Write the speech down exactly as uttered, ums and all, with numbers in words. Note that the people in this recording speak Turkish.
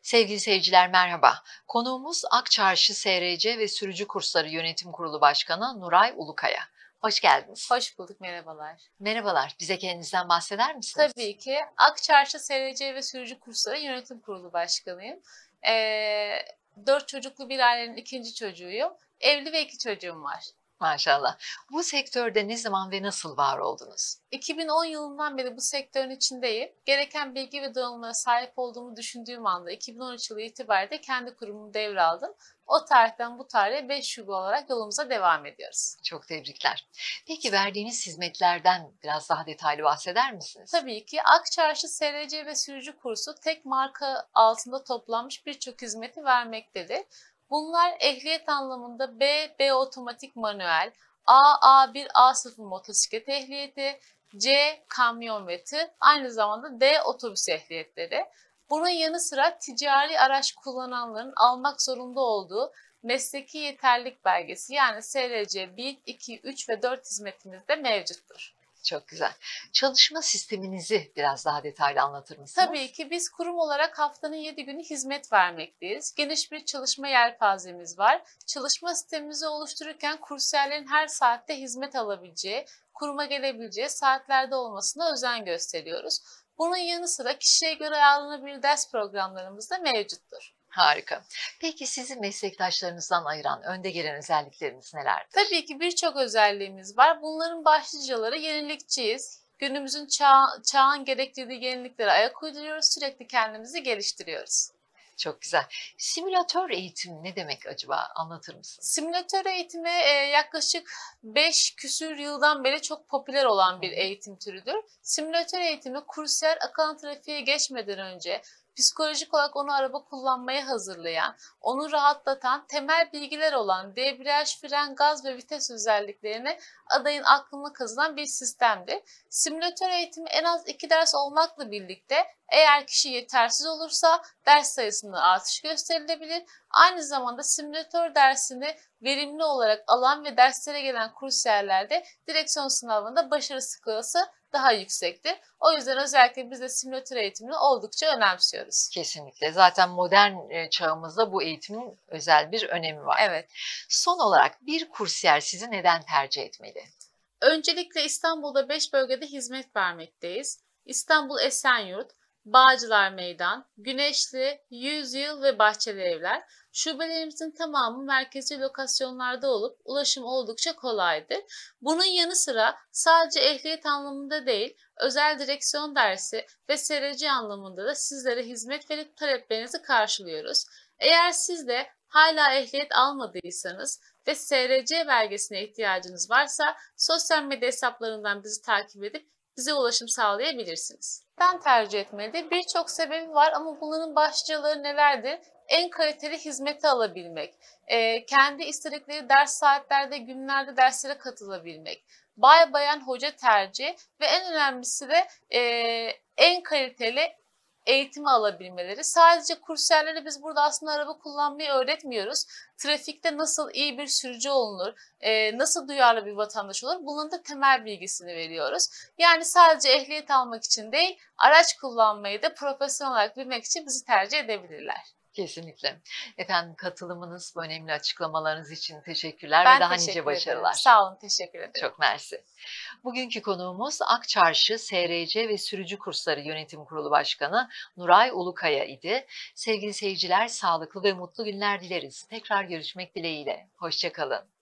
Sevgili seyirciler merhaba. Konuğumuz Akçarşı S R C ve Sürücü Kursları Yönetim Kurulu Başkanı Nuray Ulukaya. Hoş geldiniz. Hoş bulduk, merhabalar. Merhabalar, bize kendinizden bahseder misiniz? Tabii ki. Akçarşı S R C ve Sürücü Kursları Yönetim Kurulu Başkanıyım. Eee dört çocuklu bir ailenin ikinci çocuğuyum. Evli ve iki çocuğum var. Maşallah. Bu sektörde ne zaman ve nasıl var oldunuz? iki bin on yılından beri bu sektörün içindeyim. Gereken bilgi ve donanımlara sahip olduğumu düşündüğüm anda iki bin on üç yılı itibariyle kendi kurumumu devraldım. O tarihten bu tarihe beş şube olarak yolumuza devam ediyoruz. Çok tebrikler. Peki verdiğiniz hizmetlerden biraz daha detaylı bahseder misiniz? Tabii ki Akçarşı S R C ve Sürücü Kursu tek marka altında toplanmış birçok hizmeti vermektedir. Bunlar ehliyet anlamında B, B otomatik manuel, A, A bir, A sıfır motosiklet ehliyeti, C kamyon ve tır, aynı zamanda D otobüs ehliyetleri. Bunun yanı sıra ticari araç kullananların almak zorunda olduğu mesleki yeterlilik belgesi yani S R C bir, iki, üç ve dört hizmetimiz de mevcuttur. Çok güzel. Çalışma sisteminizi biraz daha detaylı anlatır mısınız? Tabii ki biz kurum olarak haftanın yedi günü hizmet vermekteyiz. Geniş bir çalışma yelpazemiz var. Çalışma sistemimizi oluştururken kursiyerlerin her saatte hizmet alabileceği, kuruma gelebileceği saatlerde olmasına özen gösteriyoruz. Bunun yanı sıra kişiye göre ayarlanabilir ders programlarımız da mevcuttur. Harika. Peki sizi meslektaşlarınızdan ayıran önde gelen özellikleriniz nelerdir? Tabii ki birçok özelliğimiz var. Bunların başlıcaları yenilikçiyiz. Günümüzün çağ, çağın gerektirdiği yeniliklere ayak uyduruyoruz. Sürekli kendimizi geliştiriyoruz. Çok güzel. Simülatör eğitim ne demek acaba? Anlatır mısınız? Simülatör eğitimi e, yaklaşık beş küsür yıldan beri çok popüler olan bir eğitim türüdür. Simülatör eğitimi kursiyer akan trafiğe geçmeden önce psikolojik olarak onu araba kullanmaya hazırlayan, onu rahatlatan, temel bilgiler olan debriyaj, fren, gaz ve vites özelliklerini adayın aklına kazınan bir sistemdir. Simülatör eğitimi en az iki ders olmakla birlikte eğer kişi yetersiz olursa ders sayısında artış gösterilebilir. Aynı zamanda simülatör dersini verimli olarak alan ve derslere gelen kursiyerlerde direksiyon sınavında başarı skalası daha yüksektir. O yüzden özellikle biz de simülatör eğitimini oldukça önemsiyoruz. Kesinlikle. Zaten modern e, çağımızda bu eğitimin özel bir önemi var. Evet. Son olarak bir kursiyer sizi neden tercih etmeli? Öncelikle İstanbul'da beş bölgede hizmet vermekteyiz. İstanbul Esenyurt, Bağcılar Meydan, Güneşli, Yüzyıl ve Bahçeli Evler. Şubelerimizin tamamı merkezi lokasyonlarda olup ulaşım oldukça kolaydır. Bunun yanı sıra sadece ehliyet anlamında değil, özel direksiyon dersi ve S R C anlamında da sizlere hizmet verip taleplerinizi karşılıyoruz. Eğer siz de hala ehliyet almadıysanız ve S R C belgesine ihtiyacınız varsa sosyal medya hesaplarından bizi takip edip bize ulaşım sağlayabilirsiniz. Ben tercih etmeli. Birçok sebebi var ama bunların başlıcaları nelerdir? En kaliteli hizmeti alabilmek, e, kendi istedikleri ders saatlerde, günlerde derslere katılabilmek, bay bayan hoca tercih ve en önemlisi de e, en kaliteli eğitimi alabilmeleri. Sadece kursiyerlere biz burada aslında araba kullanmayı öğretmiyoruz. Trafikte nasıl iyi bir sürücü olunur, e, nasıl duyarlı bir vatandaş olur, bunun da temel bilgisini veriyoruz. Yani sadece ehliyet almak için değil, araç kullanmayı da profesyonel olarak bilmek için bizi tercih edebilirler. Kesinlikle. Efendim katılımınız, bu önemli açıklamalarınız için teşekkürler Ben ve daha teşekkür nice ederim. başarılar. Sağ olun, teşekkür ederim. Çok mersi. Bugünkü konuğumuz Akçarşı S R C ve Sürücü Kursları Yönetim Kurulu Başkanı Nuray Ulukaya idi. Sevgili seyirciler, sağlıklı ve mutlu günler dileriz. Tekrar görüşmek dileğiyle. Hoşça kalın.